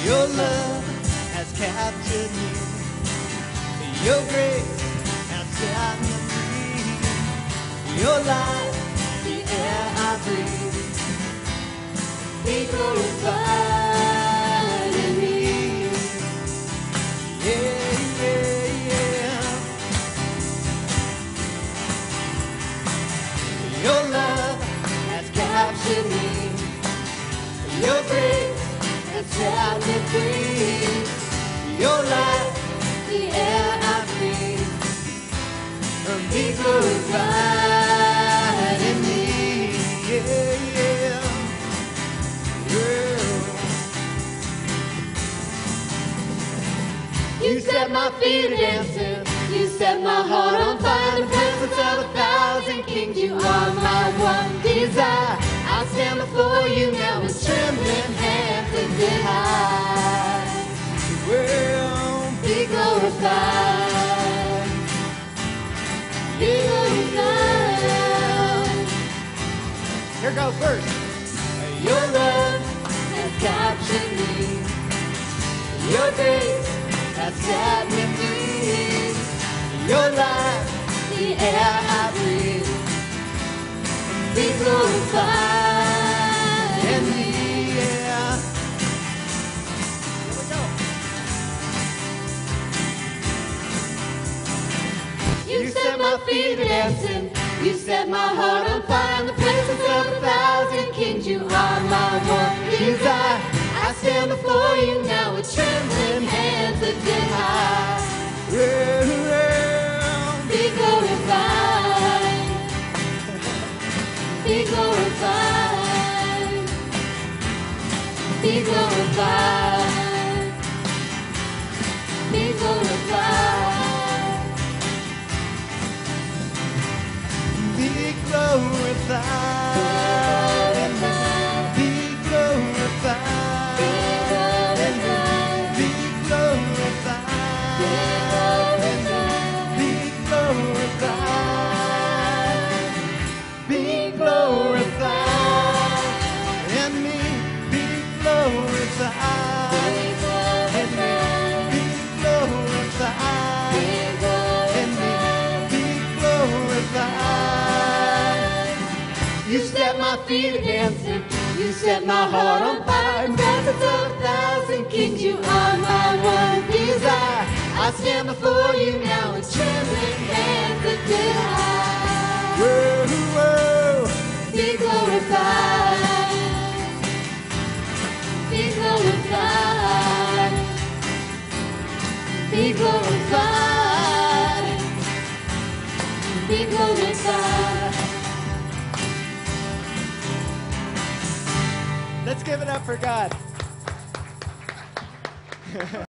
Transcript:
Your love has captured me. Your grace has set me free. Your life, the air I breathe. Be glorified in me. Yeah, yeah, yeah. Your love has captured me. Your grace has set me free. Your life, the air I breathe. Be glorified in me. Yeah, yeah. You set my feet dancing. You set my heart on fire. In the presence of 1,000 kings, you are my one desire. I stand before you now with trembling hands lifted high. Well, be glorified. Be glorified. Here goes first. Your love has captured me. Your grace has set me free. Your life, the air I breathe. Be glorified in me, yeah. Here we go. You set my feet dancing. You set my heart on fire. In the presence of 1,000 kings, you are my one desire. I stand before you now with trembling hands lifted high. Be glorified. Be glorified. Be glorified. Be glorified. Be glorified. Be glorified. Be glorified. Be glorified. Be glorified in me. Be glorified in me. Be glorified in me. Be glorified. You set my feet dancing. You set my heart on fire. In the presence of 1,000 kings, you are my one desire. I stand before you now with trembling hands lifted high. Whoa, whoa. Be glorified. Be glorified. Be glorified. Be glorified. Let's give it up for God.